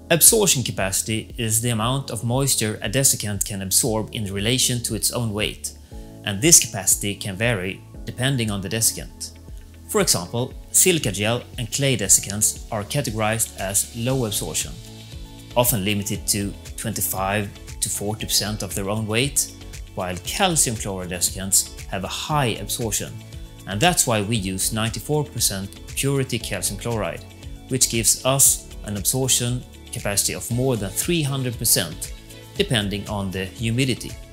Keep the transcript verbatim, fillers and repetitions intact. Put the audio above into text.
Absorption capacity is the amount of moisture a desiccant can absorb in relation to its own weight, and this capacity can vary depending on the desiccant. For example, silica gel and clay desiccants are categorized as low absorption, often limited to twenty-five to forty percent of their own weight, while calcium chloride desiccants have a high absorption, and that's why we use ninety-four percent purity calcium chloride, which gives us an absorption capacity of more than three hundred percent, depending on the humidity.